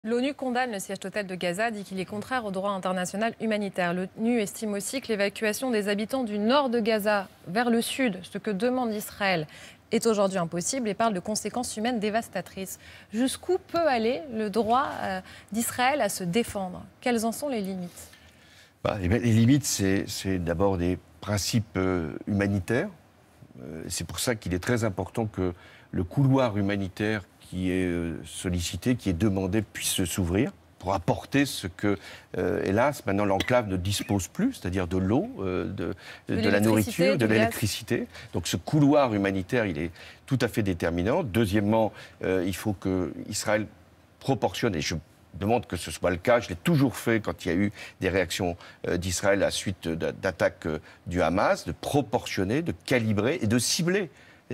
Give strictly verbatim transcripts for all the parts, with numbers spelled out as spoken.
L'ONU condamne le siège total de Gaza, dit qu'il est contraire au droit international humanitaire. L'ONU estime aussi que l'évacuation des habitants du nord de Gaza vers le sud, ce que demande Israël, est aujourd'hui impossible et parle de conséquences humaines dévastatrices. Jusqu'où peut aller le droit euh, d'Israël à se défendre? Quelles en sont les limites? bah, Les limites, c'est d'abord des principes euh, humanitaires. Euh, c'est pour ça qu'il est très important que le couloir humanitaire qui est sollicité, qui est demandé, puisse s'ouvrir pour apporter ce que, euh, hélas, maintenant l'enclave ne dispose plus, c'est-à-dire de l'eau, euh, de, de, de la nourriture, de l'électricité. Donc ce couloir humanitaire, il est tout à fait déterminant. Deuxièmement, euh, il faut que Israël proportionne, et je demande que ce soit le cas, je l'ai toujours fait quand il y a eu des réactions euh, d'Israël à la suite d'attaques euh, du Hamas, de proportionner, de calibrer et de cibler.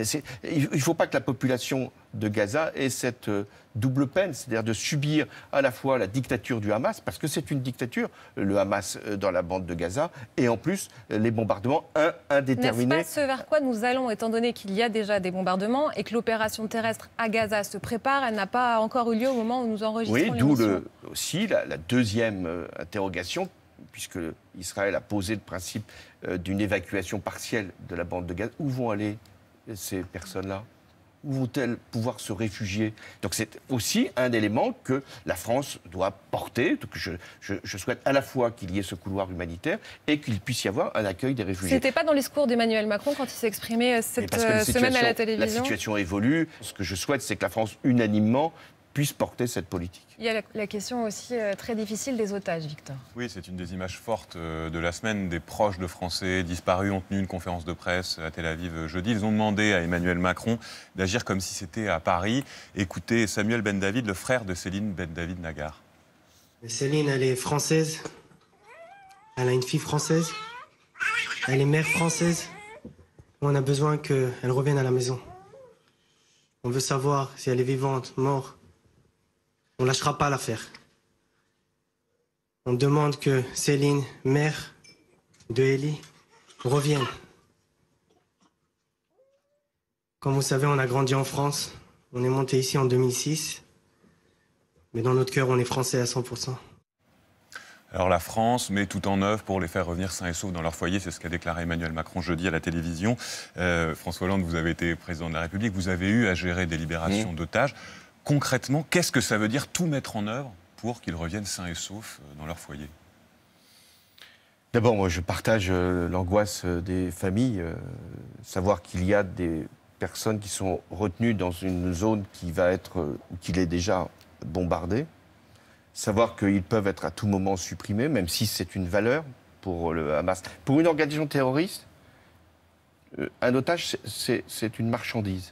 Il ne faut pas que la population de Gaza ait cette double peine, c'est-à-dire de subir à la fois la dictature du Hamas, parce que c'est une dictature, le Hamas dans la bande de Gaza, et en plus les bombardements indéterminés. N'est-ce pas ce vers quoi nous allons, étant donné qu'il y a déjà des bombardements et que l'opération terrestre à Gaza se prépare? Elle n'a pas encore eu lieu au moment où nous enregistrons Oui, d'où aussi la, la deuxième euh, interrogation, puisque Israël a posé le principe euh, d'une évacuation partielle de la bande de Gaza. Où vont aller ces personnes-là? Où vont-elles pouvoir se réfugier? Donc c'est aussi un élément que la France doit porter. Donc je, je, je souhaite à la fois qu'il y ait ce couloir humanitaire et qu'il puisse y avoir un accueil des réfugiés. C'était pas dans le discours d'Emmanuel Macron quand il s'est exprimé cette semaine à la télévision? La situation évolue. Ce que je souhaite, c'est que la France, unanimement, puisse porter cette politique. Il y a la, la question aussi euh, très difficile des otages, Victor. Oui, c'est une des images fortes euh, de la semaine. Des proches de Français disparus ont tenu une conférence de presse à Tel Aviv jeudi. Ils ont demandé à Emmanuel Macron d'agir comme si c'était à Paris. Écoutez Samuel Ben David, le frère de Céline Ben David Nagar. Céline, elle est française. Elle a une fille française. Elle est mère française. On a besoin qu'elle revienne à la maison. On veut savoir si elle est vivante, morte. On ne lâchera pas l'affaire. On demande que Céline, mère de Ellie, revienne. Comme vous savez, on a grandi en France. On est monté ici en deux mille six. Mais dans notre cœur, on est français à cent pour cent. Alors la France met tout en œuvre pour les faire revenir sains et saufs dans leur foyer. C'est ce qu'a déclaré Emmanuel Macron jeudi à la télévision. Euh, François Hollande, vous avez été président de la République. Vous avez eu à gérer des libérations mmh. d'otages. Concrètement, qu'est-ce que ça veut dire tout mettre en œuvre pour qu'ils reviennent sains et saufs dans leur foyer? D'abord, moi, je partage euh, l'angoisse des familles. Euh, savoir qu'il y a des personnes qui sont retenues dans une zone qui va être, euh, qui est déjà bombardée. Savoir qu'ils peuvent être à tout moment supprimés, même si c'est une valeur pour le Hamas. Pour une organisation terroriste, euh, un otage, c'est une marchandise.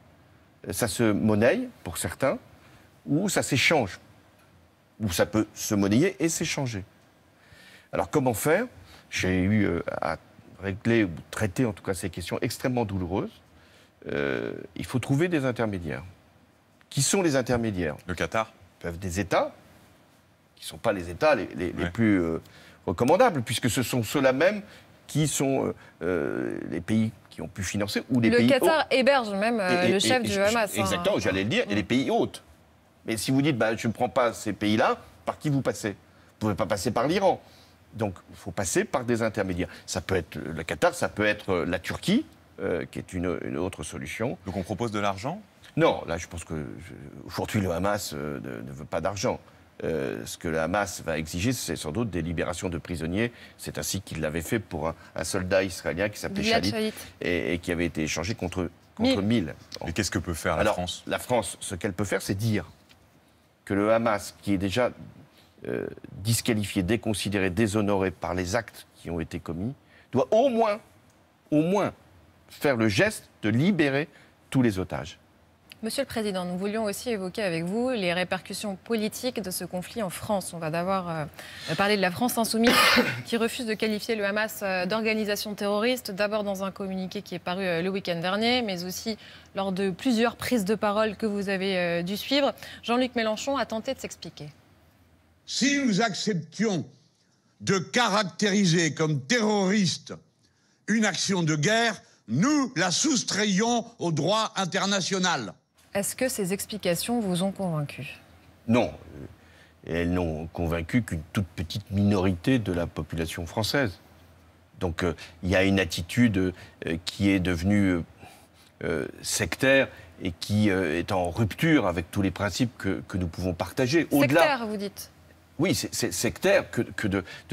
Ça se monnaie, pour certains, ou ça s'échange. Ou ça peut se monnayer et s'échanger. Alors comment faire? J'ai eu à régler, ou traiter en tout cas ces questions extrêmement douloureuses. Euh, il faut trouver des intermédiaires. Qui sont les intermédiaires? Le Qatar? Peuvent des États, qui ne sont pas les États les, les, ouais. les plus euh, recommandables, puisque ce sont ceux-là même qui sont euh, les pays qui ont pu financer, ou les le pays... Le Qatar hauts. héberge même euh, et, et, le chef et, du et, Hamas. Exactement, hein. J'allais le dire, et les pays hôtes. Mais si vous dites, bah, je ne prends pas ces pays-là, par qui vous passez? Vous ne pouvez pas passer par l'Iran. Donc, il faut passer par des intermédiaires. Ça peut être le Qatar, ça peut être la Turquie, euh, qui est une, une autre solution. Donc on propose de l'argent? Non, là, je pense que aujourd'hui le Hamas euh, ne, ne veut pas d'argent. Euh, ce que le Hamas va exiger, c'est sans doute des libérations de prisonniers. C'est ainsi qu'il l'avait fait pour un, un soldat israélien qui s'appelait Shalit, Shalit. Et, et qui avait été échangé contre, contre mille. Et qu'est-ce que peut faire la Alors, France? La France, ce qu'elle peut faire, c'est dire que le Hamas, qui est déjà euh, disqualifié, déconsidéré, déshonoré par les actes qui ont été commis, doit au moins, au moins faire le geste de libérer tous les otages. Monsieur le Président, nous voulions aussi évoquer avec vous les répercussions politiques de ce conflit en France. On va d'abord euh, parler de la France insoumise qui refuse de qualifier le Hamas euh, d'organisation terroriste, d'abord dans un communiqué qui est paru euh, le week-end dernier, mais aussi lors de plusieurs prises de parole que vous avez euh, dû suivre. Jean-Luc Mélenchon a tenté de s'expliquer. Si nous acceptions de caractériser comme terroriste une action de guerre, nous la soustrayons au droit international. Est-ce que ces explications vous ont convaincu? Non. et elles n'ont convaincu qu'une toute petite minorité de la population française. Donc euh, il y a une attitude euh, qui est devenue euh, sectaire et qui euh, est en rupture avec tous les principes que, que nous pouvons partager. Sectaire, vous dites? Oui, c'est sectaire que, que de, de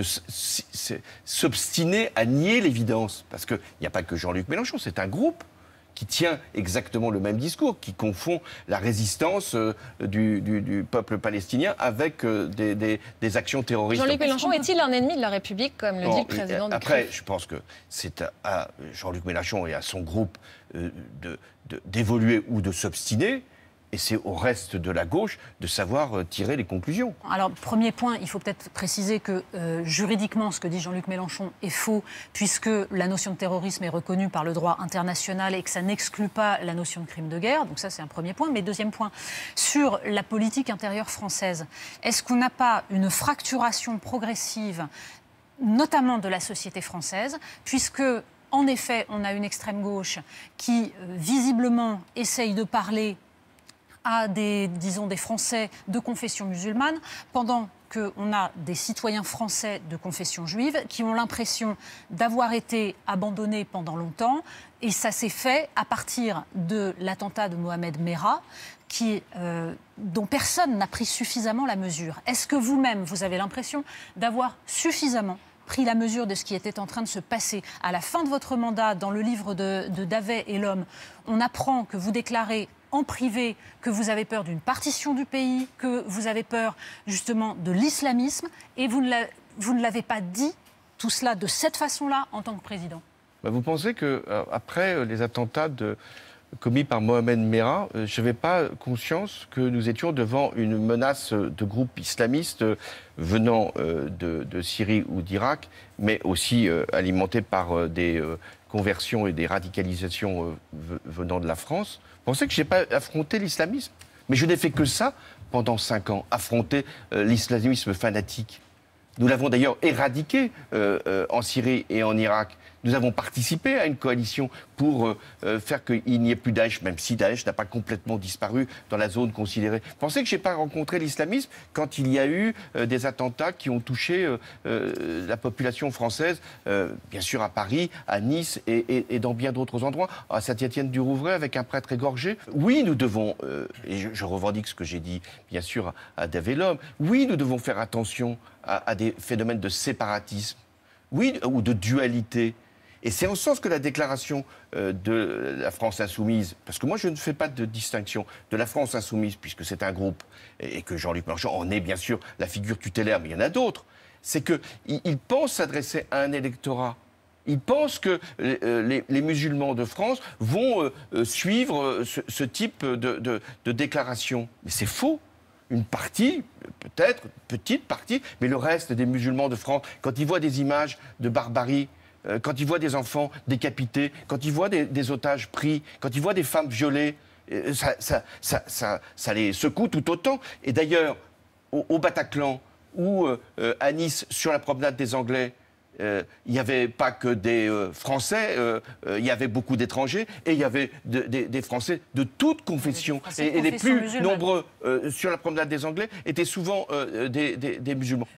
s'obstiner à nier l'évidence. Parce qu'il n'y a pas que Jean-Luc Mélenchon, c'est un groupe qui tient exactement le même discours, qui confond la résistance euh, du, du, du peuple palestinien avec euh, des, des, des actions terroristes. Jean-Luc Mélenchon est-il un ennemi de la République, comme le non, dit le président du Après, C R I F ? je pense que c'est à, à Jean-Luc Mélenchon et à son groupe euh, d'évoluer ou de s'obstiner. Et c'est au reste de la gauche de savoir euh, tirer les conclusions. Alors, premier point, il faut peut-être préciser que euh, juridiquement, ce que dit Jean-Luc Mélenchon est faux, puisque la notion de terrorisme est reconnue par le droit international et que ça n'exclut pas la notion de crime de guerre. Donc ça, c'est un premier point. Mais deuxième point, sur la politique intérieure française, est-ce qu'on n'a pas une fracturation progressive, notamment de la société française, puisque... En effet, on a une extrême gauche qui, euh, visiblement, essaye de parler à des, disons, des Français de confession musulmane, pendant qu'on a des citoyens français de confession juive qui ont l'impression d'avoir été abandonnés pendant longtemps. Et ça s'est fait à partir de l'attentat de Mohamed Merah, qui, euh, dont personne n'a pris suffisamment la mesure. Est-ce que vous-même, vous avez l'impression d'avoir suffisamment pris la mesure de ce qui était en train de se passer? À la fin de votre mandat, dans le livre de, de Davet et l'Homme, on apprend que vous déclarez en privé que vous avez peur d'une partition du pays, que vous avez peur justement de l'islamisme, et vous ne l'avez pas dit, tout cela de cette façon-là, en tant que président. Bah, vous pensez que euh, après euh, les attentats de, commis par Mohamed Merah, euh, je n'avais pas conscience que nous étions devant une menace de groupes islamistes euh, venant euh, de, de Syrie ou d'Irak, mais aussi euh, alimentés par euh, des euh, conversions et des radicalisations euh, venant de la France. Vous pensez que je n'ai pas affronté l'islamisme? Mais je n'ai fait que ça pendant cinq ans, affronter euh, l'islamisme fanatique. Nous l'avons d'ailleurs éradiqué euh, euh, en Syrie et en Irak. Nous avons participé à une coalition pour euh, faire qu'il n'y ait plus Daesh, même si Daesh n'a pas complètement disparu dans la zone considérée. Vous pensez que je n'ai pas rencontré l'islamisme quand il y a eu euh, des attentats qui ont touché euh, euh, la population française, euh, bien sûr à Paris, à Nice et, et, et dans bien d'autres endroits, à Saint-Étienne-du-Rouvray avec un prêtre égorgé? Oui, nous devons, euh, et je, je revendique ce que j'ai dit bien sûr à, à Davet l'Homme, oui, nous devons faire attention à, à des phénomènes de séparatisme, oui, ou de dualité. Et c'est en ce sens que la déclaration euh, de la France insoumise, parce que moi je ne fais pas de distinction de la France insoumise, puisque c'est un groupe, et, et que Jean-Luc Mélenchon en est bien sûr la figure tutélaire, mais il y en a d'autres, c'est qu'il il pense s'adresser à un électorat. Il pense que euh, les, les musulmans de France vont euh, suivre ce, ce type de, de, de déclaration. Mais c'est faux. Une partie, peut-être, petite partie, mais le reste des musulmans de France, quand ils voient des images de barbarie, euh, quand ils voient des enfants décapités, quand ils voient des, des otages pris, quand ils voient des femmes violées, euh, ça, ça, ça, ça, ça les secoue tout autant. Et d'ailleurs, au, au Bataclan ou euh, à Nice, sur la promenade des Anglais, Euh, il n'y avait pas que des euh, Français, euh, euh, il y avait beaucoup d'étrangers et il y avait de, de, des Français de toutes confessions. Et, et les plus musulmane. nombreux euh, sur la promenade des Anglais étaient souvent euh, des, des, des musulmans.